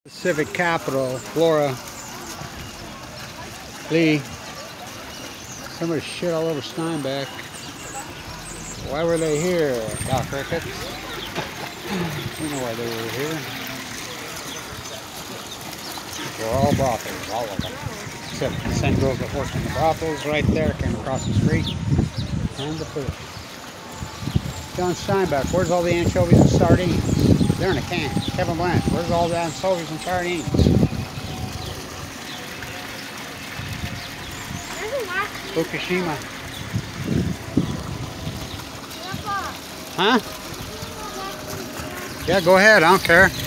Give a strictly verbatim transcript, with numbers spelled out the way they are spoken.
Civic capital, Flora, Lee. Somebody shit all over Steinbeck. Why were they here, Doc Ricketts? We know why they were here. They're all brothels, all of them. Except the same girls that work in the brothels right there, came across the street. And the food. John Steinbeck, where's all the anchovies and sardines? They're in a can. Kevin Blanch, where's all the anchovies and sardines? Fukushima. Huh? Yeah, go ahead, I don't care.